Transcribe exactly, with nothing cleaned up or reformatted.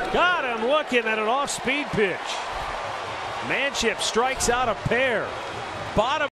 Got him looking at an off-speed pitch. Manship strikes out a pair. Bottom.